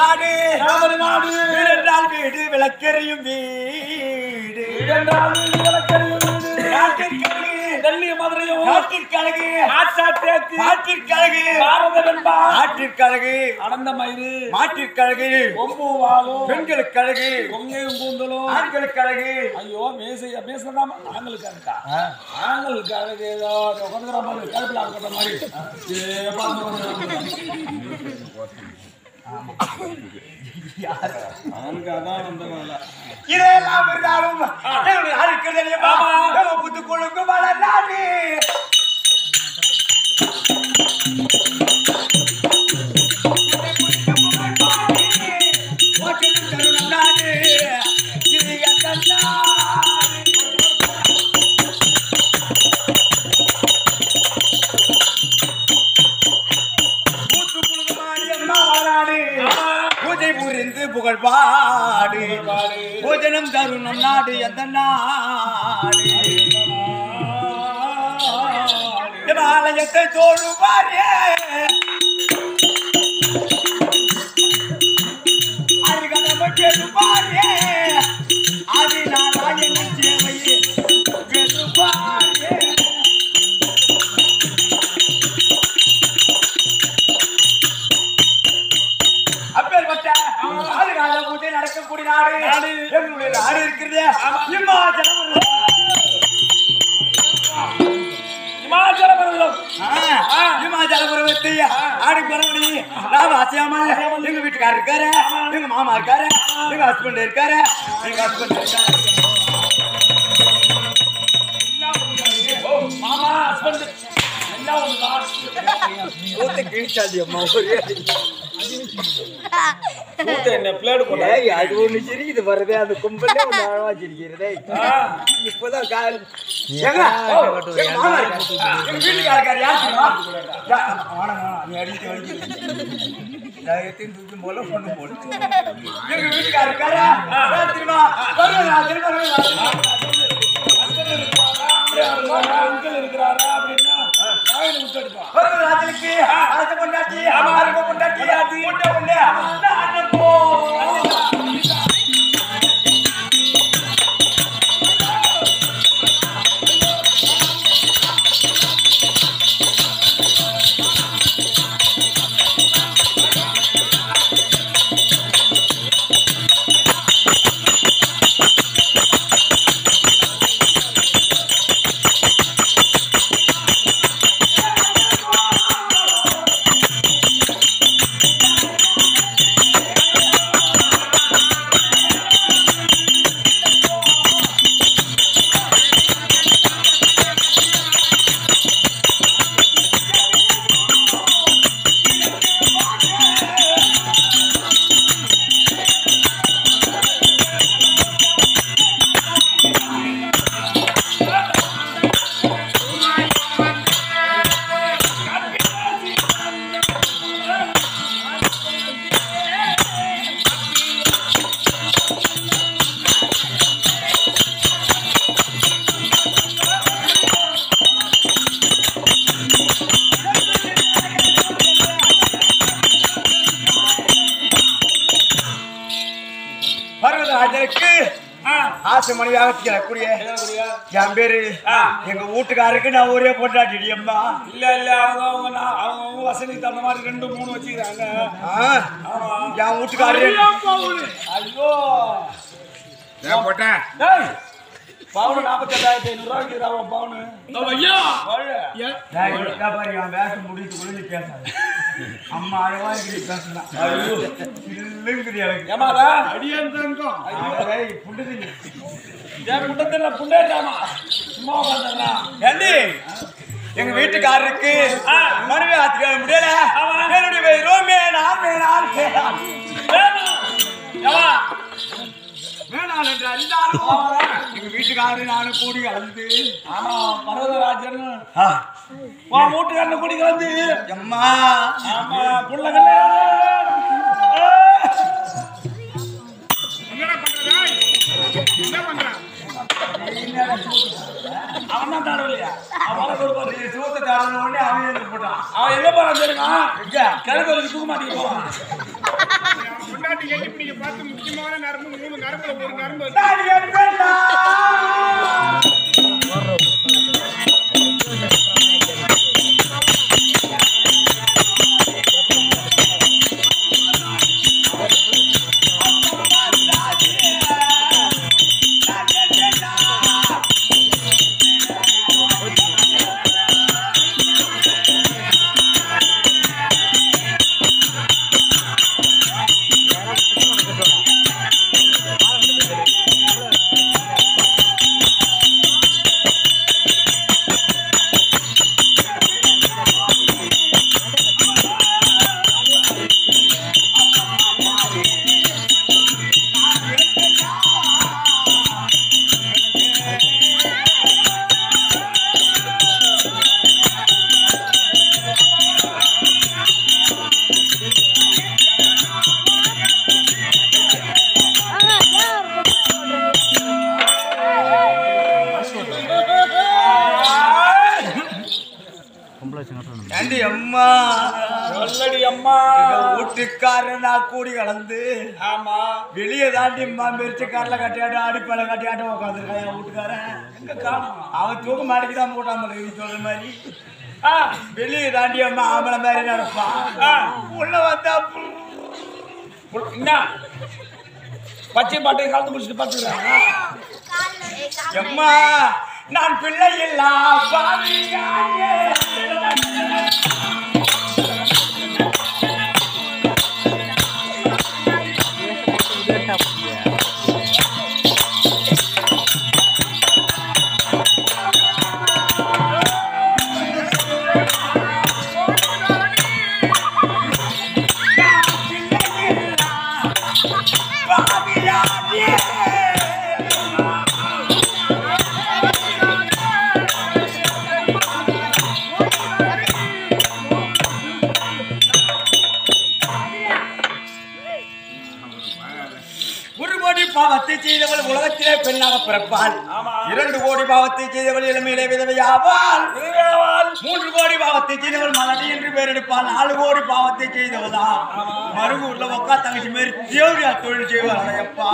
நாடு வீடென்றால் வீடு விளக்கெறியும் வீடு டெல்லி மதுரையும் நாட்டிற்கழகு ஆற்றாற்றேக்கு நாட்டிற்கழகு ஆற்றிற்கழகு அடந்த மயிறு மாட்டிற்கழகு கொம்பு வாழும் பெண்களுக்கழகு கொங்கையும் கூந்தலும் ஆண்களுக்கழகு ஐயோ பேசுறதாம ஆண்களுக்கு ஆண்களுக்கு ஏதோ மாதிரி இதெல்லாம் இருந்தாலும் புத்துக்குழுக்கு வளர்நாடு புகழ் பாடு போஜனம் தருணம் நாடு எந்த நாடு ஆலயத்தை தோழுவாரே அது கடமை பெறுவாரே அது நாராயண சேவையே பெறுவாரே அப்பேற்பட்ட ஆளுகால பூஜை நடக்கக்கூடிய நாடு எங்களுடைய நாடு இருக்கிறது இமாச்சல பருவத்தை ஆடி பரவடி ராம அசையாமல் எங்க வீட்டுக்காரர் இருக்காரு எங்க மாமா இருக்காரு எங்க ஹஸ்பண்ட் இருக்காரு மாமா ஹஸ்பண்ட் அது ஒண்ணு சிரிக்குது வருதே அது கும்பலே சிரிக்கிறதே இப்பதான் போல பொண்ணு போடு எங்க வீட்டுக்காரருக்காரா இருக்கிறாரா அப்படின்னா ஆசை மனைவியாக திகழக்கூடிய என் பேரு எங்க வீட்டுக்காருக்கு நான் ஒரே பொண்டாட்டி அம்மா இல்ல இல்ல அவங்க வசதிக்கு தகுந்த மாதிரி 2 3 வச்சுக்கிறாங்க என் வீட்டுக்காரு ஐயோ போட்டேன் பவுனு 48,500 ரூபாய்க்கு பவுனு வேஷம் முடிச்சு முடிஞ்சு பேசாது அம்மா அழகா பேசலாம் எங்க வீட்டுக்காரருக்கு மனைவி ஆத்துக்க முடியல எங்க வீட்டுக்காரரு நானும் கூடி கலந்து ஆமா பரவதராஜன் வீட்டுக்காரன் கூடி கலந்து அம்மா ஆமா புள்ளகள் அவன் தான் தாடலையா அவன் சூத்த தாடனோடனே அவன் போட்டான் அவன் எங்க போறான் தெரியுமா கிழக்கு தூக்க மாட்டேங்க போவான் நரம்பு எண்ணி பிடிக்க பார்த்து முக்கியமான நரம்பு 3 நரம்புல ஒரு நரம்பு அம்மா சொல்லடி அம்மா வீட்டுக்காரனா கூடி கலந்து ஆமா வெளியே தாண்டி மெரிச்ச காரில் கட்டியாட்டம் அடிப்பலை கட்டியாட்டம் உட்காந்துருக்கான் என் வீட்டுக்காரன் எங்க காணும் அவன் தூக்க மாட்டிக்கிதான் போட்டாம நீ சொல்ற மாதிரி வெளியே தாண்டி அம்மா ஆம்பளை மாதிரி நடப்பான் உள்ள வந்தா என்ன பச்சை பாட்டை கலந்து முடிச்சுட்டு பார்த்துக்கிறாங்க அம்மா நான் பிள்ளை எல்லாம் பாவத்தை செய்தவள் உலகத்திலே பெண்ணாக பிறப்பாள் 2 கோடி பாவத்தை செய்தவள் இளமையிலே விதவையாவாள் 3 கோடி பாவத்தை செய்தவள் மலடி என்று பெயரெடுப்பாள் 4 கோடி பாவத்தை செய்தவளா மருகூர்ல உக்கா தங்கச்சி மாரி தேவடியா தொழில் செய்வாள் அடையப்பா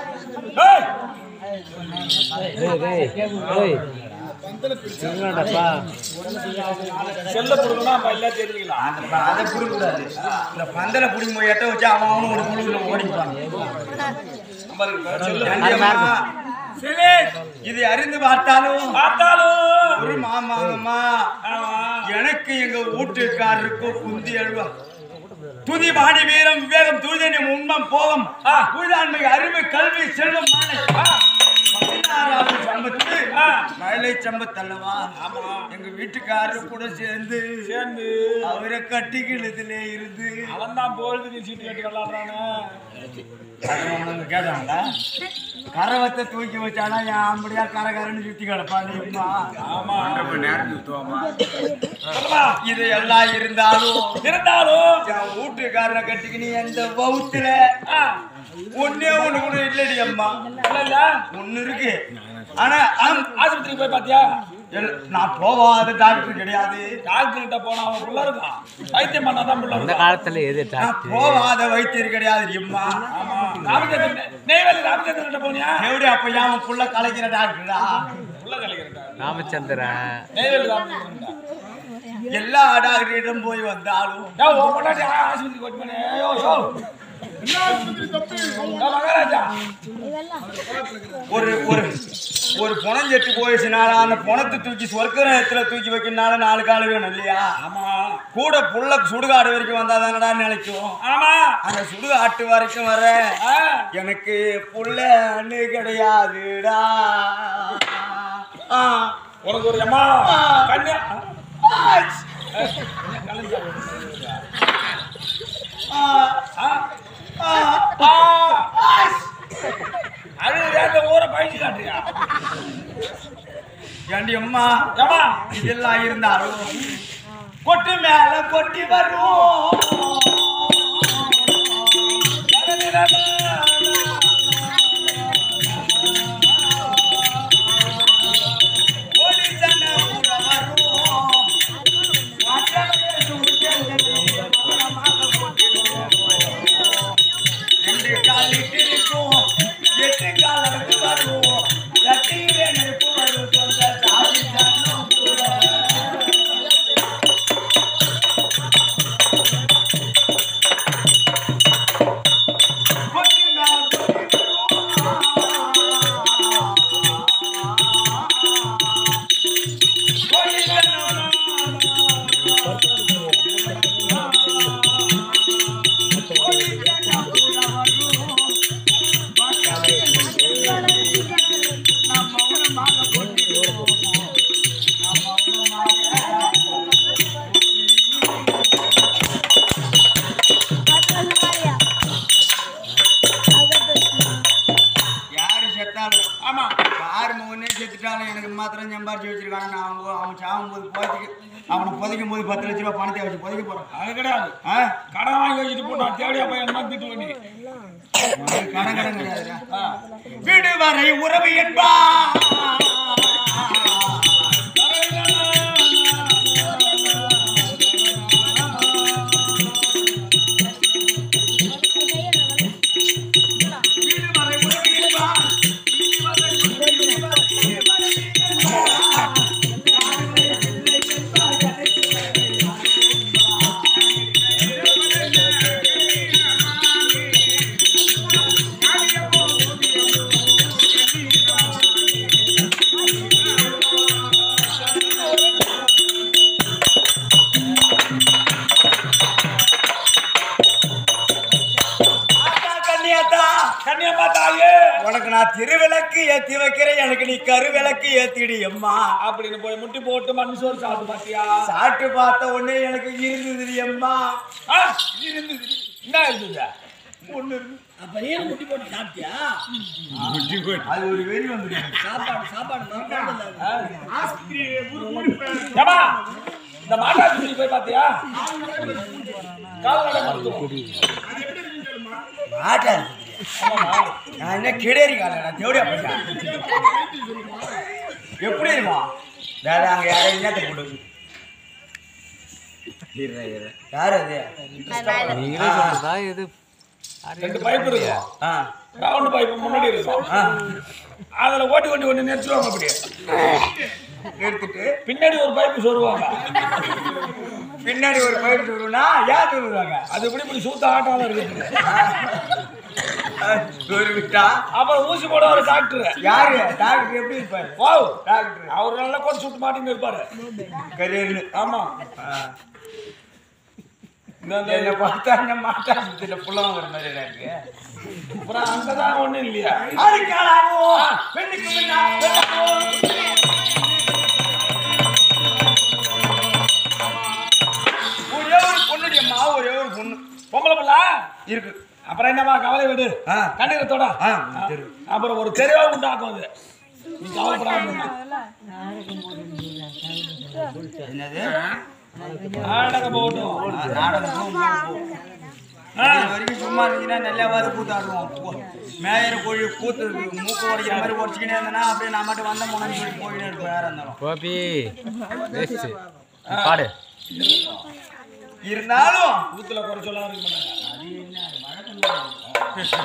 செல்ல புடுங்கலாம் எல்லாம் தெரிஞ்சுக்கலாம் அதை புடுங்கக்கூடாது இந்த பந்தல புடிங்க போய் எட்ட வச்சு அவனும் ஒரு குழுவில் ஓடிப்பான் இது அறிந்து பார்த்தாலும் ஒரு மாமாங்கம்மா எனக்கு எங்க வீட்டுக்காரருக்கு குந்தி அழுவா துதி பாடி வீரம் விவேகம் தூதனியம் உண்மம் போகம் உயிராண்மை அறிவு கல்வி செல்வம் மாலை 16வது சம்பத்து மழை சம்பத்து அல்லவா எங்க வீட்டுக்காரரு கூட சேர்ந்து அவரை கட்டிக்கிழதுல இருந்து அவன் தான் பொழுது சீட்டு கட்டி விளாடுறானு கேட்டாங்களா கரவத்தை தூக்கி வச்சானா என் ஆம்படியா கரகரன்னு சுத்தி கிடப்பான் இது எல்லாம் இருந்தாலும் என் வீட்டுக்காரனை கட்டிக்கினி எந்த வவுத்துல ஒன்னே ஒண்ணு கூட இல்லடி அம்மா ஒண்ணு இருக்கு ஆனா ஆஸ்பத்திரிக்கு போய் பாத்தியா நான் போவாத டாக்டர் கிடையாது டாக்டர் கிட்ட போனா அவன் புள்ள இருக்கான் வைத்தியம் பண்ணாதான் புள்ள அந்த காலத்துல எது டாக்டர் போவாத வைத்தியர் கிடையாது அம்மா ஆமா நெய்வேலி ராமச்சந்திரன் கிட்ட போனியா எப்படி அப்ப அவன் புள்ள கலைக்கிற டாக்டரா புள்ள கலைக்கிற டாக்டர் ராமச்சந்திரன் நெய்வேலி ராமச்சந்திரன் எல்லா டாக்டரிடம் போய் வந்தாலும் ஆஸ்பத்திரிக்கு போய் பண்ணே ஒரு பணம் செட்டு போயிடுச்சுனால அந்த பணத்தை தூக்கி சொர்க்கத்துல தூக்கி வைக்கிறதுனால 4 கால் வேணும் இல்லையா ஆமா கூட புள்ள சுடுகாடு வரைக்கும் வந்தாதானடா நினைக்கும் ஆமா அந்த சுடுகாட்டு வரைக்கும் வர எனக்கு புள்ளன்னு கிடையாதுடா உனக்கு ஒரு அம்மா கண்ணு ஊரை பயிற்சி காட்டுறியா ஏண்டி அம்மா இதெல்லாம் இருந்தாலும் கொட்டு மேல கொட்டி வரும் சம்பாரிச்சு வச்சிருக்காங்க. நான் அவன் சாகும்போது அவனை புதைக்கும் போது 10 லட்ச ரூபா பணத்தை வச்சு புதைக்க போறேன். அது கிடையாது. கடன் வாங்கி வச்சுட்டு போனா தேடியா போய் என்ன திட்டு பண்ணி கடன் கிடையாது. வீடு வரை உறவு என்பா உனக்கு நான் திருவிளக்கு ஏத்தி வைக்கிறேன், எனக்கு நீ கருவிளக்கு ஏத்திடி அம்மா அப்படின்னு போய் முட்டி போட்டு மண் சோறு சாப்பிட்டு பாத்தியா? சாப்பிட்டு பார்த்த உடனே எனக்கு இருந்தது அம்மா. இருந்தது என்ன இருந்தது? ஒண்ணு இருந்து அப்ப நீ முட்டி போட்டு சாப்பிட்டியா? அது ஒரு வெறி வந்து சாப்பாடு இந்த மாட்டாசி போய் பாத்தியா? கால்நடை மருத்துவம் மாட்டேன். நான் என்ன கிடேரி கால தேவடியா போட்டேன். எப்படி இருக்கும் வேற அங்க யாரும் என்னத்தை போட்டு யாரு அது? ரெண்டு பைப் இருக்கும். ரவுண்ட் பைப் முன்னாடி இருக்கும். அதுல ஓட்டி ஓட்டி ஒண்ணு நெரிச்சிருவாங்க. அப்படியே எடுத்துட்டு பின்னாடி ஒரு பைப்பு சொருவாங்க. பின்னாடி ஒரு பைப் சொல்லுனா ஏன் சொல்லுவாங்க? அது இப்படி சூத்த ஆட்டால இருக்குது. விட்டா அப்புறம் ஊசி போட ஒரு டாக்டர். யாரு டாக்டர்? எப்படி இருப்பாரு? ஓ டாக்டர் அவர் நல்லா கூட சுட்டு மாட்டின்னு இருப்பாரு. கரியர்னு. ஆமா. என்ன பார்த்தா என்ன மாட்டாசில புள்ளவங்க வர மாதிரி இருக்கு. அப்புறம் அங்கதான் ஒண்ணும் இல்லையா? அதுக்காலாவோ பெண்ணுக்கு ஒரே ஒரு பொண்ணுடைய அம்மா, ஒரே ஒரு பொண்ணு பொம்பளை பிள்ளை இருக்கு. அப்புறம் என்னவா கவலை விடு. கண்ணீரத்தோட அப்புறம் ஒரு தெருவா உண்டாக்கும். அது நீ கவலைப்படாம என்னது நாடகம் போகட்டும். நாடகம் வரைக்கும் சும்மா இருந்தீங்கன்னா நல்லாவது கூத்தாடுவோம். மேயற கோழி கூத்து மூக்கு உடைக்கிற மாதிரி உடச்சிக்கினே இருந்தேன்னா அப்படியே நான் மட்டும் வந்த முன்னாடி சொல்லி போயிட்டே இருப்போம். யாரா இருந்தாலும் பாடு இருந்தாலும் கூத்துல குறை சொல்லாம இருக்க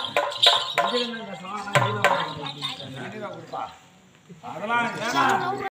மாட்டாங்க. அதெல்லாம்